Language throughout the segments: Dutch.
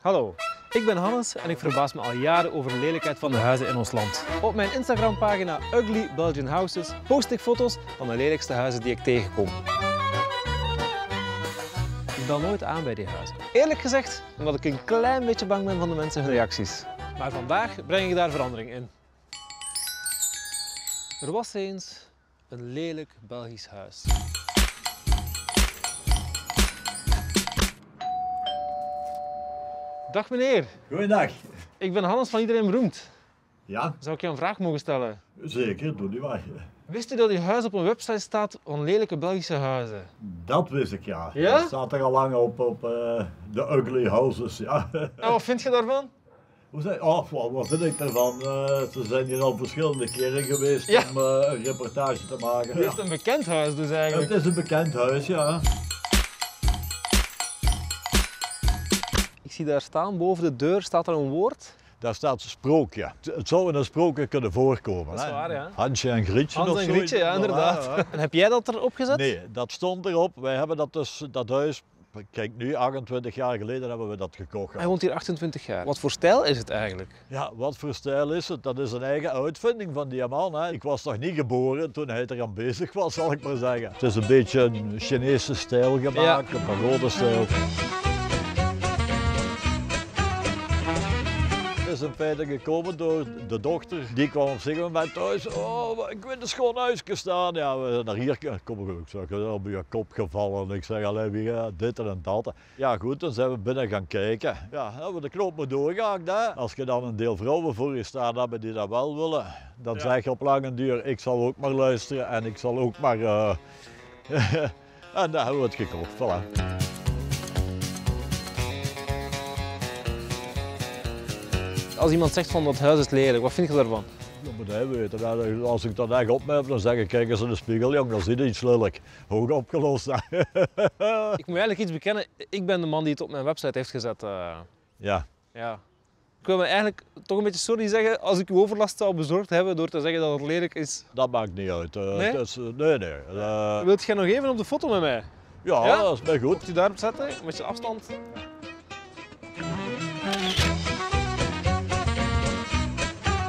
Hallo, ik ben Hannes en ik verbaas me al jaren over de lelijkheid van de huizen in ons land. Op mijn Instagram-pagina Ugly Belgian Houses post ik foto's van de lelijkste huizen die ik tegenkom. Ik bel nooit aan bij die huizen. Eerlijk gezegd, omdat ik een klein beetje bang ben van de mensen hun reacties. Maar vandaag breng ik daar verandering in. Er was eens een lelijk Belgisch huis. Dag meneer. Goeiedag. Ik ben Hannes van Iedereen Beroemd. Ja, Zou ik je een vraag mogen stellen? zeker, doe die maar. Wist u dat uw huis op een website staat van lelijke Belgische huizen? Dat wist ik, ja. Ja? Dat staat er al lang op de ugly houses, ja. En wat vind je daarvan? Wat vind ik ervan? Ze zijn hier al verschillende keren geweest Ja. om een reportage te maken. Het is een bekend huis dus eigenlijk. Het is een bekend huis, ja. Ik zie daar staan, boven de deur staat er een woord. Daar staat sprookje. Het zou in een sprookje kunnen voorkomen. Dat is waar, ja. Hansje en Grietje Hans of en zo. Grietje, ja, inderdaad. Ja. En heb jij dat erop gezet? Nee, dat stond erop. Wij hebben dat dus, dat huis, kijk nu, 28 jaar geleden hebben we dat gekocht. Hij woont hier 28 jaar. Wat voor stijl is het eigenlijk? Ja, wat voor stijl is het? Dat is een eigen uitvinding van die man. Hè. Ik was nog niet geboren toen hij er aan bezig was, zal ik maar zeggen. Het is een beetje een Chinese stijl gemaakt, een pagode stijl. Het is in feite gekomen door de dochter. Die kwam op zich moment thuis. Oh, ik wil een schoon huisje staan. Ja, we zijn naar hier komen. Ik zeg, op je kop gevallen. Ik zeg, allee, dit en dat. Ja goed, dan zijn we binnen gaan kijken. Ja, hebben we de knoop maar doorgehakt. Hè. Als je dan een deel vrouwen voor je staan hebben die dat wel willen, dan zeg je op lange duur, ik zal ook maar luisteren en ik zal ook maar... en daar hebben we het gekocht. Voilà. Als iemand zegt van dat huis is lelijk, wat vind je daarvan? Dat moet hij weten. Als ik dat echt opmerk, dan zeg ik, kijk eens in de spiegel, jong, dan zie je iets lelijk. Hoog opgelost. Ik moet eigenlijk iets bekennen, ik ben de man die het op mijn website heeft gezet. Ja. Ja. Ik wil me eigenlijk toch een beetje sorry zeggen als ik uw overlast zou bezorgd hebben door te zeggen dat het lelijk is. Dat maakt niet uit. Nee? Nee. Wilt jij nog even op de foto met mij? Ja, Ja? dat is mij goed. Moet u daarop zetten, met je afstand.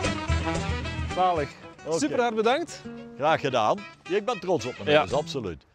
Zalig. Oké. Super hard bedankt. Graag gedaan. Ik ben trots op me, Ja. dus absoluut.